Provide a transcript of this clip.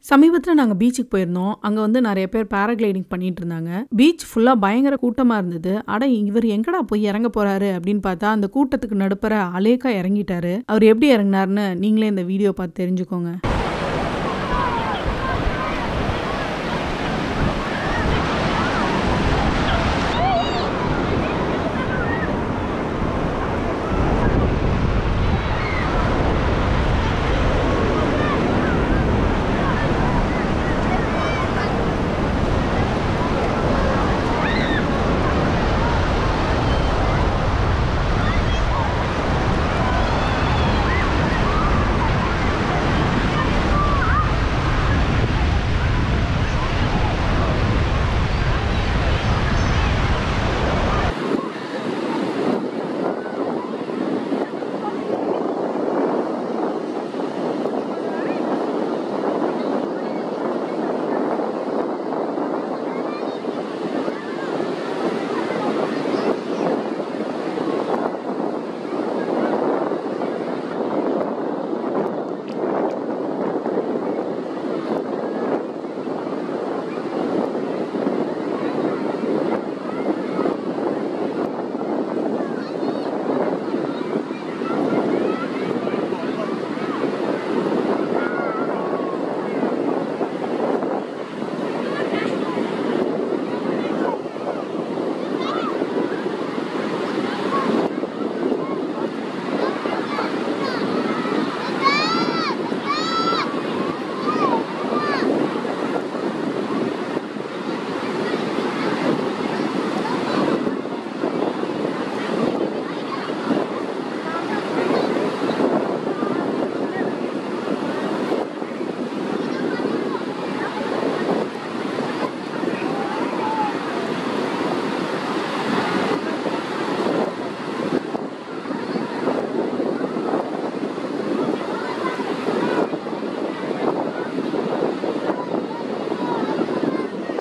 சமீபத்துல நாங்க பீச்சுக்கு போயிருந்தோம். அங்க வந்து நெறைய பேர் பேராகிளைடிங் பண்ணிட்டு இருந்தாங்க. பீச் ஃபுல்லா பயங்கர கூட்டமா இருந்தது. அட இவர் எங்கடா போய் இறங்க போறாரு அப்படின்னு பார்த்தா, அந்த கூட்டத்துக்கு நடுப்பற அலேக்கா இறங்கிட்டாரு. அவர் எப்படி இறங்குனாருன்னு நீங்களே இந்த வீடியோ பார்த்து தெரிஞ்சுக்கோங்க.